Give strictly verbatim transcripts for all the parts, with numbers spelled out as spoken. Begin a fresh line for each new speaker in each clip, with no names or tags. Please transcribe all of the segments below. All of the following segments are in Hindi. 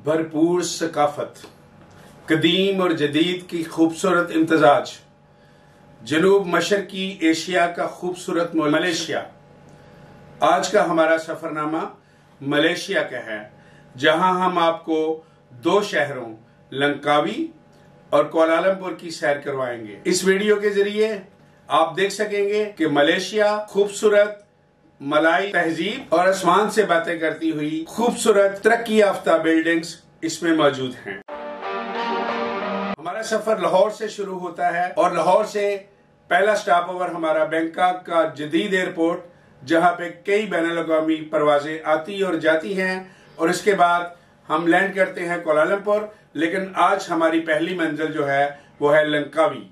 भरपूर सकाफत, कदीम और जदीद की खूबसूरत इम्तजाज, जनूब मशरकी एशिया का खूबसूरत मलेशिया। आज का हमारा सफरनामा मलेशिया का है, जहां हम आपको दो शहरों लंकावी और कुआलालंपुर की सैर करवाएंगे। इस वीडियो के जरिए आप देख सकेंगे कि मलेशिया खूबसूरत मलाई तहजीब और आसमान से बातें करती हुई खूबसूरत तरक्की याफ्ता बिल्डिंग्स इसमें मौजूद हैं। हमारा सफर लाहौर से शुरू होता है और लाहौर से पहला स्टॉप ओवर हमारा बैंकॉक का जदीद एयरपोर्ट, जहां पे कई बैनुल-अक़वामी परवाजें आती और जाती हैं, और इसके बाद हम लैंड करते हैं कुआलालंपुर। लेकिन आज हमारी पहली मंजिल जो है वो है Langkawi.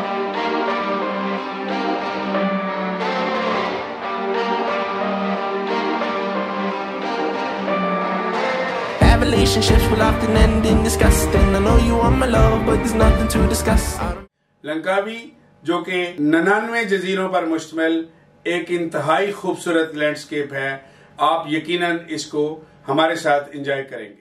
Relationships will often end in disgust, and I know you want my love, but there's nothing to discuss.
Langkawi जो कि निन्यानवे जजीरों पर मुश्तमिल एक इंतहाई खूबसूरत लैंडस्केप है, आप यकीनन इसको हमारे साथ एंजॉय करेंगे।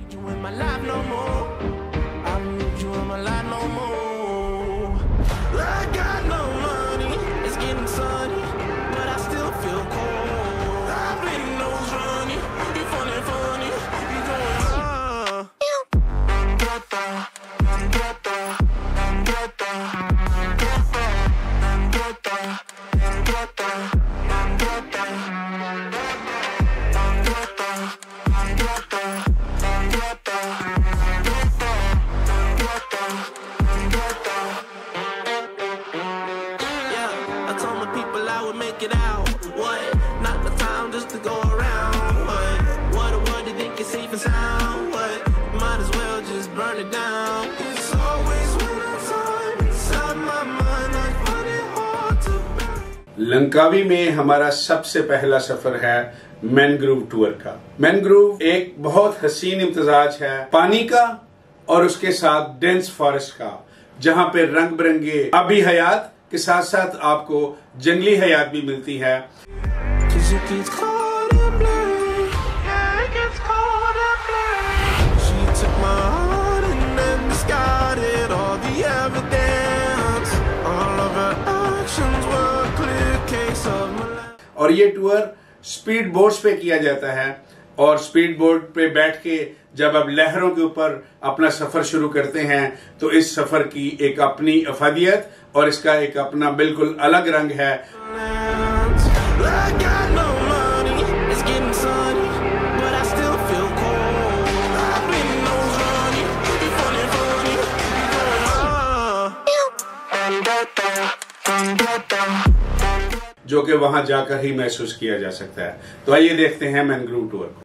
लंकावी में हमारा सबसे पहला सफर है मैनग्रोव टूर का। मैनग्रोव एक बहुत हसीन इम्तजाज है पानी का और उसके साथ डेंस फॉरेस्ट का, जहां पे रंग बिरंगे आबी हयात के साथ साथ आपको जंगली हयात भी मिलती है। और ये टूर स्पीड बोट्स पे किया जाता है, और स्पीड बोट पे बैठ के जब आप लहरों के ऊपर अपना सफर शुरू करते हैं तो इस सफर की एक अपनी अफादियत और इसका एक अपना बिल्कुल अलग रंग है। जो कि वहां जाकर ही महसूस किया जा सकता है। तो आइए देखते हैं मैनग्रोव टूर को।